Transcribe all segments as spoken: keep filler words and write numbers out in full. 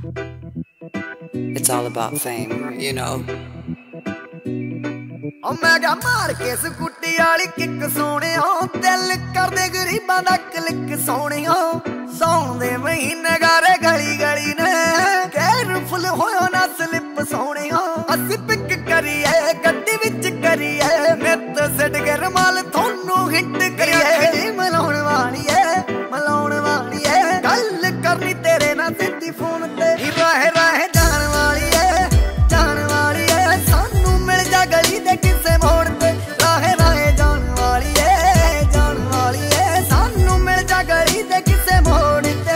It's all about fame, you know. ओ मैं क्या मार के स्कूटी वाली किक सोने हो दिल कर दे गरीबां दा क्लिक सोने हो सौण दे महीने गारे गली गली ने केयरफुल होयो ना स्लिप सोने हो असी पिक करिए गड्डी विच करिए नित सिट के रमाल थोनू हिट करिए मलाउण वाली है मलाउण वाली है गल करनी तेरे ना सिद्धी फोन ते राहे राहे जान वाली है जान वाली है सानू मिल जा गली दे किसे मोड़ पे राहे राहे जान वाली है जान वाली है सानू मिल जा गली दे किसे मोड़ ते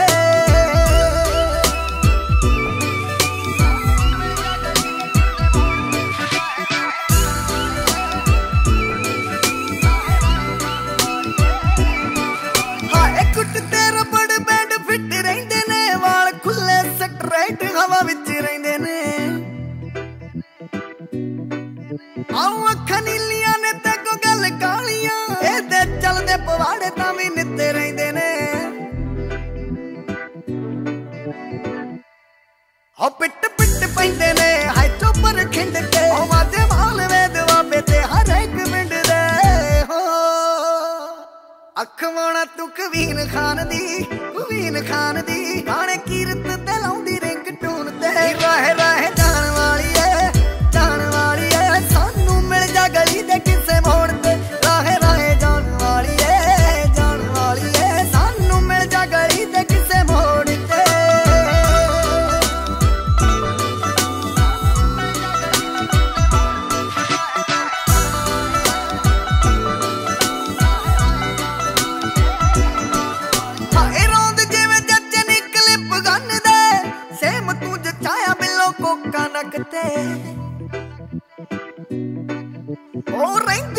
हाय कुट तेरा बड़ बैंड फिट रहिंदे ने वाल खुले स्ट्रेट हवा विच रहिंदे ने आओ अखां नीलियां ने ते को गल कालियां ए ते चलदे पवाड़े तां वी नित्ते रहिंदे ने हो पिट पिट पैंदे ने हाय चोपर खिंड के ओ वाजे वाल वेद वाबे ते हर एक मिंड दे हो अख वाणा तू कवीन खान दी कवीन खान दी गाने कीरत ते लाउंदी रिंग टून ते राहे राहे जान वाली है जान वाली है सानू मिल जा गली दे किसे मोड़ ते राहे राहे जान वाली है जान वाली है सानू मिल जा गली दे किसे मोड़ ते हाय रोंद जिवें जੱਜ नी क्लिप गन दे सेम तू जचाया बिलो कोका नक ते ओ रहिंदा